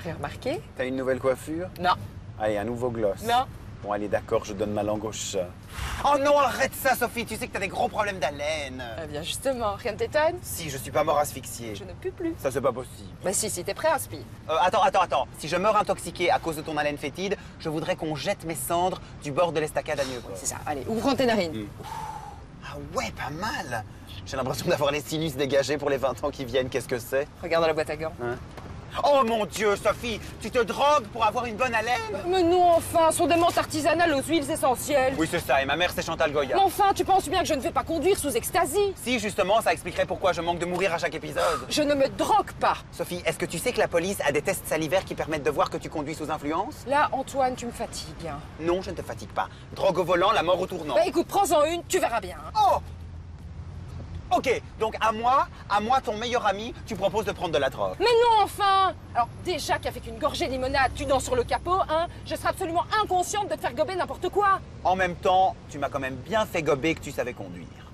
rien remarqué? T'as une nouvelle coiffure? Non. Allez, un nouveau gloss. Non. Bon, allez, d'accord, je donne ma langue au chat. Oh non, arrête ça, Sophie, tu sais que t'as des gros problèmes d'haleine. Eh bien, justement, rien ne t'étonne? Si, je suis pas mort asphyxié. Je ne peux plus. Ça, c'est pas possible. Bah si, t'es prêt, Aspi? Attends. Si je meurs intoxiqué à cause de ton haleine fétide, je voudrais qu'on jette mes cendres du bord de l'estacade à Nieuport. C'est ça, allez, ouvre tes narines. Ah ouais, pas mal. J'ai l'impression d'avoir les sinus dégagés pour les 20 ans qui viennent. Qu'est-ce que c'est? Regarde dans la boîte à gants. Hein? Oh mon Dieu, Sophie, tu te drogues pour avoir une bonne haleine? Mais non, enfin, sont des menthes artisanales aux huiles essentielles. Oui, c'est ça, et ma mère, c'est Chantal Goya. Mais enfin, tu penses bien que je ne vais pas conduire sous ecstasy? Si, justement, ça expliquerait pourquoi je manque de mourir à chaque épisode. Je ne me drogue pas. Sophie, est-ce que tu sais que la police a des tests salivaires qui permettent de voir que tu conduis sous influence? Là, Antoine, tu me fatigues. Non, je ne te fatigue pas. Drogue au volant, la mort au tournant. Bah écoute, prends-en une, tu verras bien. Oh! Ok, donc à moi, ton meilleur ami, tu proposes de prendre de la drogue. Mais non, enfin! Alors, déjà qu'avec une gorgée de limonade, tu danses sur le capot, hein, je serais absolument inconsciente de te faire gober n'importe quoi. En même temps, tu m'as quand même bien fait gober que tu savais conduire.